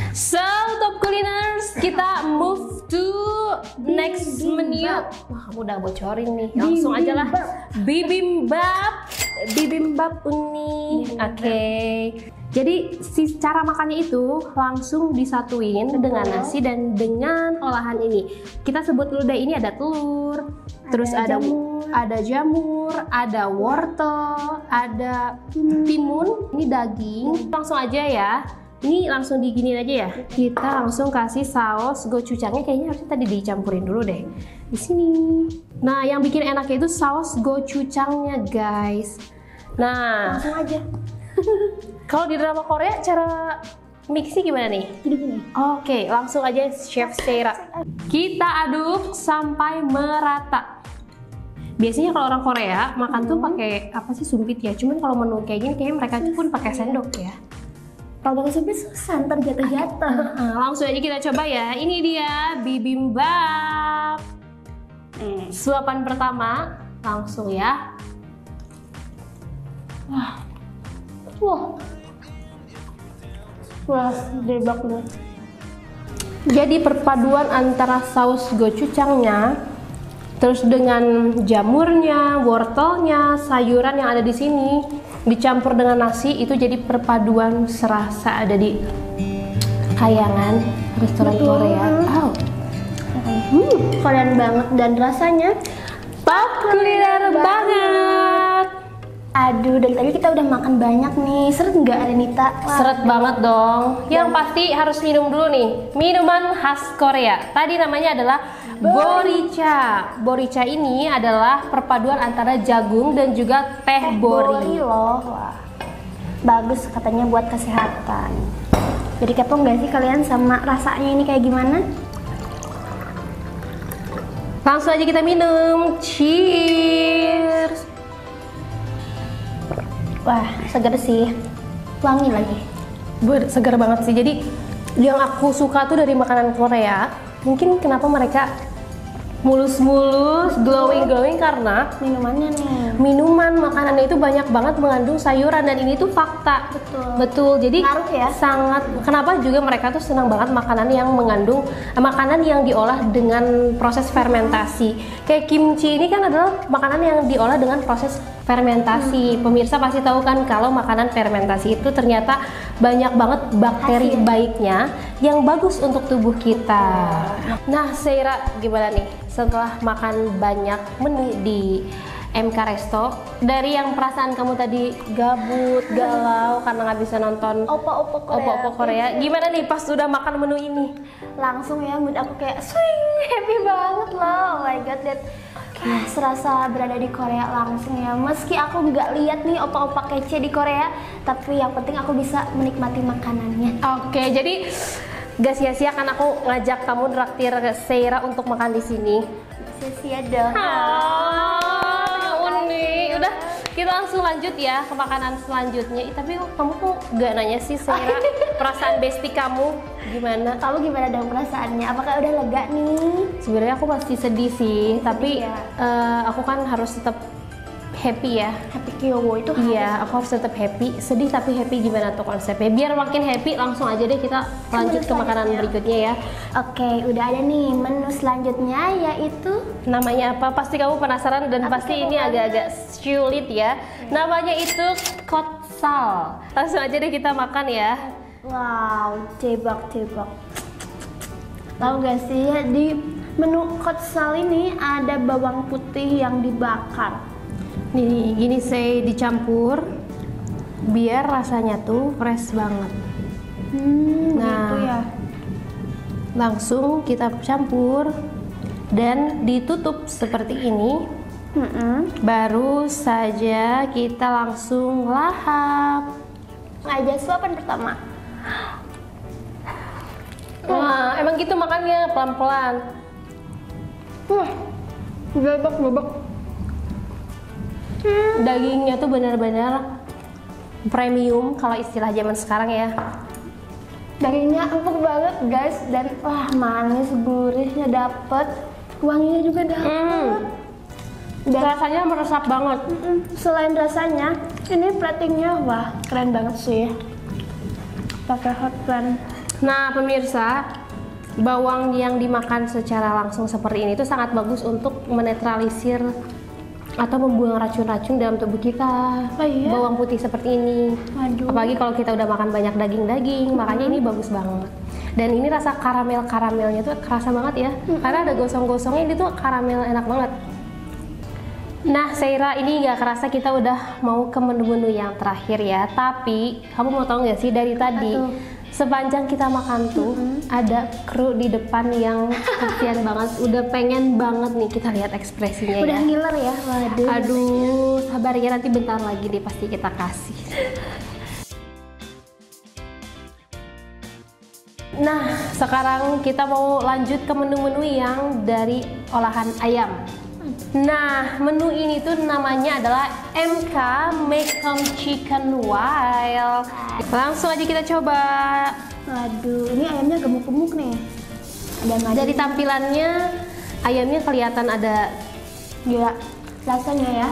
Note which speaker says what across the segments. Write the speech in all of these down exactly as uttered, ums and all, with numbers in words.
Speaker 1: So top culiners, kita move to next menu. Wah, kamu udah bocorin nih. Langsung aja lah. Bibimbap. Bibimbap uni. Oke. Okay. Jadi si cara makannya itu langsung disatuin dengan nasi dan dengan olahan ini. Kita sebut dulu deh, ini ada telur, ada terus ada jamur. ada jamur, ada wortel, ada timun, ini daging. Langsung aja ya. Ini langsung diginin aja ya. Kita langsung kasih saus gochujangnya, kayaknya harusnya tadi dicampurin dulu deh. Di sini. Nah, yang bikin enaknya itu saus gochujangnya, guys. Nah,
Speaker 2: langsung aja.
Speaker 1: Kalau di drama Korea cara mixnya gimana nih?
Speaker 2: Gini-gini.
Speaker 1: Oke, langsung aja Chef Seira. Kita aduk sampai merata. Biasanya kalau orang Korea makan hmm. tuh pakai apa sih, sumpit ya. Cuman kalau menu kayak gini kayaknya mereka tuh pun pakai sendok ya.
Speaker 2: Kalau pakai sumpit susah, ntar jatuh-jatuh.
Speaker 1: Uh, langsung aja kita coba ya. Ini dia bibimbap. Hmm. Suapan pertama langsung ya. Wah.
Speaker 2: Wah. Wah, debak nih.
Speaker 1: Jadi perpaduan antara saus gochujangnya, terus dengan jamurnya, wortelnya, sayuran yang ada di sini, dicampur dengan nasi, itu jadi perpaduan serasa ada di kayangan restoran
Speaker 2: Betul.
Speaker 1: Korea. Oh.
Speaker 2: Hmm, keren banget dan rasanya
Speaker 1: top kuliner banget.
Speaker 2: Aduh, dari tadi kita udah makan banyak nih. Seret nggak, Arenita?
Speaker 1: Seret banget dong. Yang pasti harus minum dulu nih, minuman khas Korea. Tadi namanya adalah boricha. Boricha ini adalah perpaduan antara jagung dan juga teh bori.
Speaker 2: Bori loh. Wah. Bagus katanya buat kesehatan. Jadi kepo nggak sih kalian sama rasanya ini kayak gimana?
Speaker 1: Langsung aja kita minum. Cheers.
Speaker 2: Wah, segar sih, wangi lagi.
Speaker 1: Ber, segar banget sih. Jadi yang aku suka tuh dari makanan Korea, mungkin kenapa mereka mulus-mulus, glowing-glowing karena
Speaker 2: minumannya nih.
Speaker 1: Minuman, makanannya itu banyak banget mengandung sayuran dan ini tuh fakta.
Speaker 2: Betul.
Speaker 1: Betul. Jadi
Speaker 2: ngaruh ya.
Speaker 1: Sangat. Kenapa juga mereka tuh senang banget makanan yang mengandung makanan yang diolah dengan proses fermentasi. Kayak kimchi ini kan adalah makanan yang diolah dengan proses fermentasi. Hmm. Pemirsa pasti tahu kan kalau makanan fermentasi itu ternyata banyak banget bakteri
Speaker 2: Hasil.
Speaker 1: baiknya yang bagus untuk tubuh kita. Nah, Seira gimana nih setelah makan banyak menu di M K Resto, dari yang perasaan kamu tadi gabut, galau karena nggak bisa nonton
Speaker 2: Opa-opa Korea.
Speaker 1: Opa-opa Korea, gimana nih pas sudah makan menu ini?
Speaker 2: Langsung ya mood aku kayak swing, happy banget loh. Oh my god, that ah, serasa berada di Korea langsung ya. Meski aku nggak lihat nih opa-opa kece di Korea, tapi yang penting aku bisa menikmati makanannya.
Speaker 1: Oke, jadi gak sia-sia kan aku ngajak kamu traktir Seira untuk makan di sini.
Speaker 2: Sia-sia dong.
Speaker 1: Oh, Uni, udah kita langsung lanjut ya ke makanan selanjutnya. Ih, tapi kamu kok gak nanya sih Seira perasaan bestie kamu gimana?
Speaker 2: Kamu gimana dong perasaannya? Apakah udah lega nih?
Speaker 1: Sebenarnya aku pasti sedih sih, tapi
Speaker 2: ya.
Speaker 1: uh, aku kan harus tetap happy ya.
Speaker 2: Happy Kyowo itu harus.
Speaker 1: Iya, aku harus tetap happy. Sedih tapi happy, gimana tuh konsepnya? Biar makin happy, langsung aja deh kita lanjut ke makanan berikutnya ya.
Speaker 2: Oke, udah ada nih menu selanjutnya, yaitu
Speaker 1: namanya apa? Pasti kamu penasaran dan
Speaker 2: apa
Speaker 1: pasti ini agak-agak sulit ya. Namanya itu kotsal. Langsung aja deh kita makan ya.
Speaker 2: Wow, cebak-cebak. Tahu gak sih, di menu kotsal ini ada bawang putih yang dibakar.
Speaker 1: Nih, gini saya dicampur biar rasanya tuh fresh banget.
Speaker 2: Hmm,
Speaker 1: nah,
Speaker 2: gitu ya.
Speaker 1: Langsung kita campur dan ditutup seperti ini.
Speaker 2: Mm-mm.
Speaker 1: Baru saja kita langsung lahap.
Speaker 2: Aja suapan pertama.
Speaker 1: Wah, emang gitu makannya pelan-pelan.
Speaker 2: Wah, bebek-bebek.
Speaker 1: Hmm. Dagingnya tuh benar-benar premium kalau istilah zaman sekarang ya.
Speaker 2: Dagingnya empuk banget guys, dan wah manis, gurihnya dapet, wanginya juga dapet. Hmm.
Speaker 1: Dan rasanya meresap banget.
Speaker 2: Mm-mm. Selain rasanya, ini platingnya wah keren banget sih. Pakai hot pan.
Speaker 1: Nah pemirsa, bawang yang dimakan secara langsung seperti ini itu sangat bagus untuk menetralisir atau membuang racun-racun dalam tubuh kita.
Speaker 2: Oh, iya?
Speaker 1: Bawang putih seperti ini.
Speaker 2: Aduh.
Speaker 1: Apalagi kalau kita udah makan banyak daging-daging, hmm. makanya ini bagus banget. Dan ini rasa karamel-karamelnya tuh kerasa banget ya, hmm. karena ada gosong-gosongnya, ini tuh karamel enak banget. Nah Seira, ini nggak kerasa kita udah mau ke menu-menu yang terakhir ya. Tapi kamu mau tahu nggak sih, dari tadi Aduh. sepanjang kita makan tuh mm-hmm. ada kru di depan yang kasihan banget, udah pengen banget nih kita lihat ekspresinya.
Speaker 2: Udah
Speaker 1: ya.
Speaker 2: ngiler ya, waduh.
Speaker 1: Aduh, sabar ya, nanti bentar lagi deh pasti kita kasih. Nah, sekarang kita mau lanjut ke menu-menu yang dari olahan ayam. Nah, menu ini tuh namanya adalah M K Macon Chicken Wild. Langsung aja kita coba.
Speaker 2: Waduh, ini ayamnya gemuk-gemuk nih. Ada
Speaker 1: dari tampilannya ayamnya kelihatan ada
Speaker 2: gila rasanya ya.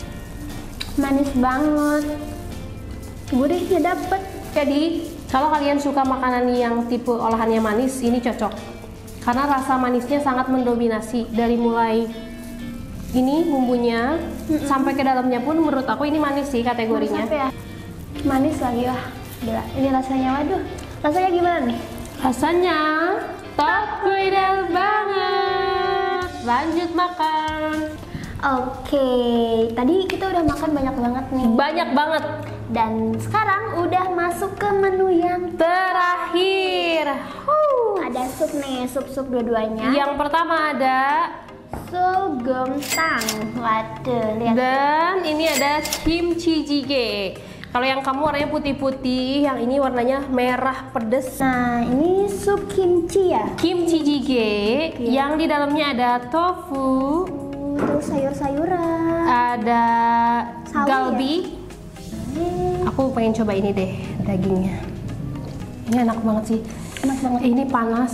Speaker 2: Manis banget. Gurihnya dapet.
Speaker 1: Jadi, kalau kalian suka makanan yang tipe olahannya manis, ini cocok. Karena rasa manisnya sangat mendominasi dari mulai ini bumbunya mm-mm. sampai ke dalamnya pun menurut aku ini manis sih kategorinya.
Speaker 2: Manis, ya? Manis lagi wah. Gila. Ini rasanya waduh. Rasanya gimana nih?
Speaker 1: Rasanya top kuidel banget. Lanjut makan.
Speaker 2: Oke, tadi kita udah makan banyak banget nih.
Speaker 1: Banyak banget.
Speaker 2: Dan sekarang udah masuk ke menu yang
Speaker 1: terakhir.
Speaker 2: Huh. Ada sup nih, sup-sup dua-duanya.
Speaker 1: Yang pertama ada
Speaker 2: Seolgeumtang. Waduh, lihat.
Speaker 1: Dan ini ada kimchi jjigae. Kalau yang kamu warnanya putih-putih, yang ini warnanya merah pedes.
Speaker 2: Nah, ini sup kimchi ya?
Speaker 1: Kimchi jjigae, okay. Yang di dalamnya ada tofu,
Speaker 2: terus sayur-sayuran,
Speaker 1: ada
Speaker 2: sawi
Speaker 1: galbi.
Speaker 2: Ya?
Speaker 1: Aku pengen coba ini deh, dagingnya. Ini enak banget sih.
Speaker 2: Enak banget.
Speaker 1: Ini panas.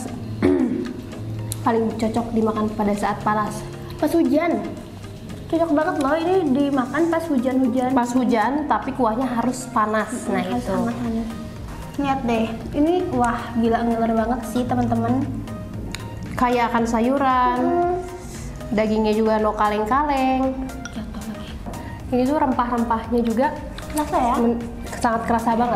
Speaker 1: Paling cocok dimakan pada saat panas.
Speaker 2: Pas hujan. Cocok banget loh, ini dimakan pas hujan-hujan.
Speaker 1: Pas hujan, tapi kuahnya harus panas.
Speaker 2: Hmm,
Speaker 1: nah
Speaker 2: harus
Speaker 1: itu.
Speaker 2: Hangat-hangat. Lihat deh, ini wah gila ngiler banget sih teman-teman.
Speaker 1: Kayak akan sayuran.
Speaker 2: Hmm.
Speaker 1: Dagingnya juga no kaleng-kaleng.
Speaker 2: Jatuh lagi.
Speaker 1: Ini tuh rempah-rempahnya juga
Speaker 2: kerasa ya?
Speaker 1: Sangat kerasa banget.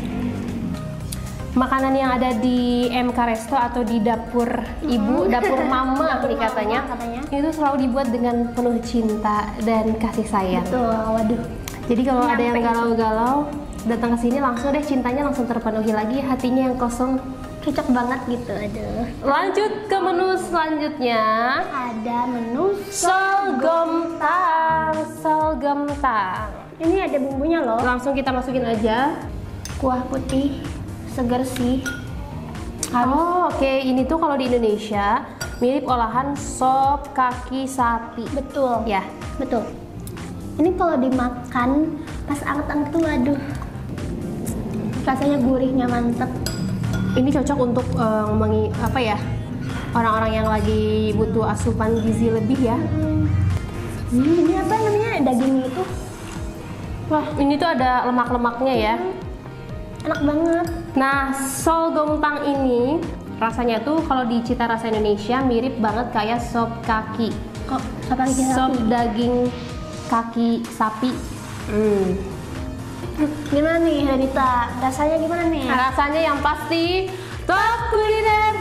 Speaker 1: Makanan yang ada di M K Resto atau di dapur ibu, dapur mama nih katanya,
Speaker 2: katanya,
Speaker 1: itu selalu dibuat dengan penuh cinta dan kasih sayang.
Speaker 2: Betul, waduh.
Speaker 1: Jadi kalau ada yang galau-galau, datang ke sini langsung deh cintanya langsung terpenuhi lagi, hatinya yang kosong.
Speaker 2: Cocok banget gitu, aduh.
Speaker 1: Lanjut ke menu selanjutnya.
Speaker 2: Ada menu
Speaker 1: Seolgeumtang. Seolgeumtang.
Speaker 2: Ini ada bumbunya loh.
Speaker 1: Langsung kita masukin aja.
Speaker 2: Kuah putih. Segar sih.
Speaker 1: Oh oke, okay. Ini tuh kalau di Indonesia mirip olahan sop kaki sapi.
Speaker 2: Betul.
Speaker 1: Ya,
Speaker 2: betul. Ini kalau dimakan pas anget-anget tuh, aduh, rasanya gurihnya mantep.
Speaker 1: Ini cocok untuk uh, mengi apa ya, orang-orang yang lagi butuh asupan gizi lebih ya.
Speaker 2: Hmm. Hmm, ini apa namanya dagingnya itu?
Speaker 1: Wah, ini tuh ada lemak-lemaknya ya.
Speaker 2: Hmm. Enak banget.
Speaker 1: Nah, Seolgeumtang ini rasanya tuh kalau di cita rasa Indonesia mirip banget kayak sop kaki.
Speaker 2: Kok sop kaki sapi?
Speaker 1: Sop daging kaki sapi. Hmm.
Speaker 2: Gimana nih Renita? Rasanya gimana nih?
Speaker 1: Rasanya yang pasti top kuliner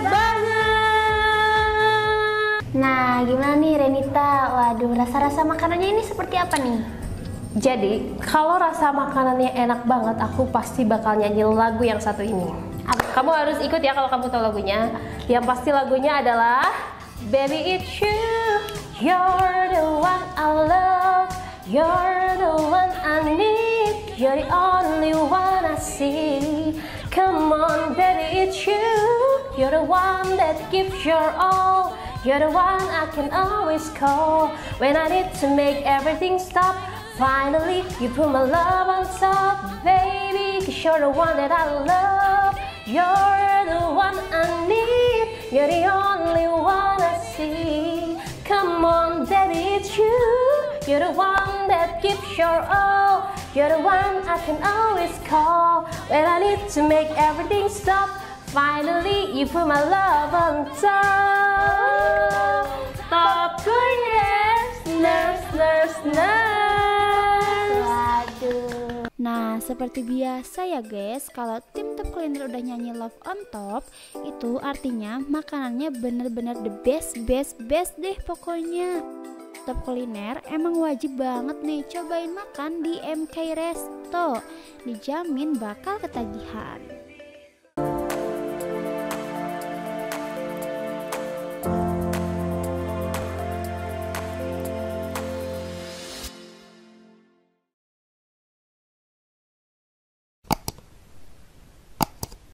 Speaker 1: banget.
Speaker 2: Nah, gimana nih Renita? Waduh, rasa-rasa makanannya ini seperti apa nih?
Speaker 1: Jadi, kalau rasa makanannya enak banget, aku pasti bakal nyanyi lagu yang satu ini. Kamu harus ikut ya kalau kamu tahu lagunya. Yang pasti lagunya adalah Baby It's You, You're the one I love, You're the one I need, You're the only one I see. Come on baby it's you, You're the one that gives your all, You're the one I can always call when I need to make everything stop. Finally, you put my love on top, baby, 'cause you're the one that I love. You're the one I need, you're the only one I see. Come on, baby, it's you. You're the one that gives your all. You're the one I can always call when I need to make everything stop. Finally you put my love on top. Top culiners, nurse, nurse, nurse.
Speaker 2: Waduh. Nah, seperti biasa ya guys, kalau tim Top Culiner udah nyanyi Love on Top, itu artinya makanannya bener-bener the best, best, best deh pokoknya. Top Culiner emang wajib banget nih cobain makan di M K Resto, dijamin bakal ketagihan.